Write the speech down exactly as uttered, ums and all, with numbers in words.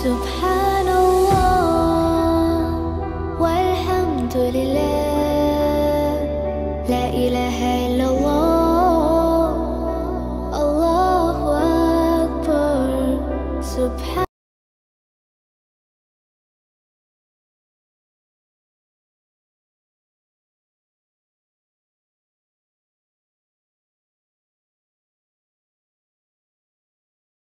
Subhanallah walhamdulillah, la ilaha illallah, Allahu Akbar. Subhan